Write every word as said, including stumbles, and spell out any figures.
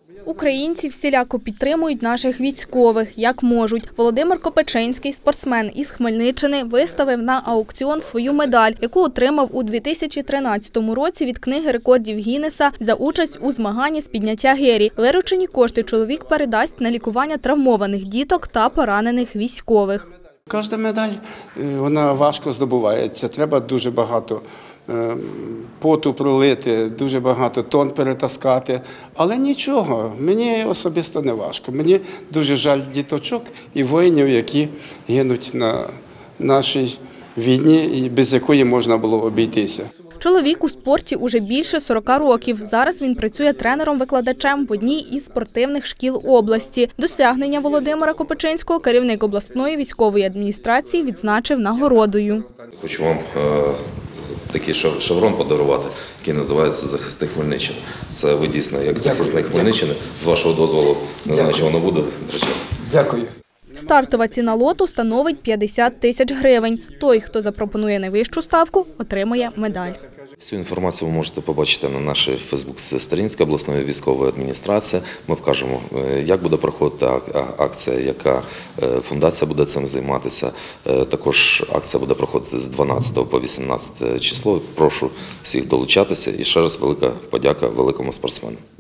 Українці всіляко підтримують наших військових, як можуть. Володимир Копичинський, спортсмен із Хмельниччини, виставив на аукціон свою медаль, яку отримав у дві тисячі тринадцятому році від книги рекордів Гіннеса за участь у змаганні з підняття гирі. Виручені кошти чоловік передасть на лікування травмованих діток та поранених військових. Кожна медаль, вона важко здобувається, треба дуже багато поту пролити, дуже багато тонн перетаскати, але нічого, мені особисто не важко. Мені дуже жаль діточок і воїнів, які гинуть на нашій війні і без якої можна було обійтися. Чоловік у спорті уже більше сорока років. Зараз він працює тренером-викладачем в одній із спортивних шкіл області. Досягнення Володимира Копичинського керівник обласної військової адміністрації відзначив нагородою. Хочу вам такий шеврон подарувати, який називається «Захисник Хмельниччини». Це ви дійсно як захисник Хмельниччини. З вашого дозволу, не знаю, чи воно буде. Дякую. Стартова ціна лоту становить п'ятдесят тисяч гривень. Той, хто запропонує найвищу ставку, отримує медаль. Всю інформацію ви можете побачити на нашій фейсбук-сторінці обласної військової адміністрації. Ми вкажемо, як буде проходити акція, яка фундація буде цим займатися. Також акція буде проходити з дванадцятого по вісімнадцяте число. Прошу всіх долучатися. І ще раз велика подяка великому спортсмену.